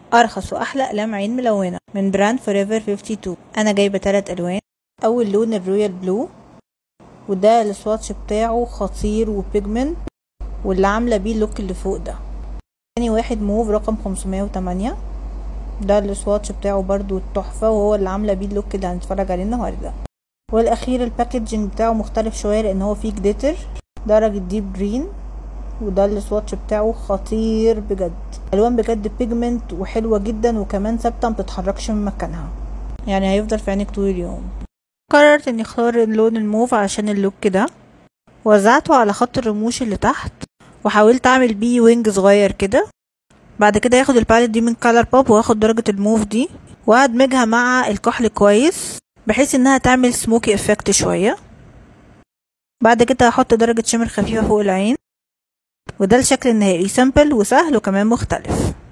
ارخص واحلى اقلام عين ملونه من براند فوريفر 52. انا جايبه 3 الوان. اول لون الرويال بلو، وده السواتش بتاعه خطير وبيجمنت، واللي عامله بيه اللوك اللي فوق ده. تاني واحد موف رقم 508، ده السواتش بتاعه برضو تحفه، وهو اللي عامله بيه اللوك اللي هنتفرج عليه النهارده. والاخير الباكجينج بتاعه مختلف شويه لان هو فيه جليتر درجه ديب جرين، وده السواتش بتاعه خطير بجد. الوان بجد بيجمنت وحلوه جدا، وكمان ثابته متتحركش من مكانها، يعني هيفضل في عينك طول اليوم. قررت اني اختار اللون الموف علشان اللوك ده. وزعته على خط الرموش اللي تحت، وحاولت اعمل بيه وينج صغير كده. بعد كده هاخد الباليت دي من كالر بوب، واخد درجه الموف دي وادمجها مع الكحل كويس بحيث انها تعمل سموكي افكت شويه. بعد كده هحط درجه شمر خفيفه فوق العين، وده الشكل النهائي، سامبل وسهل وكمان مختلف.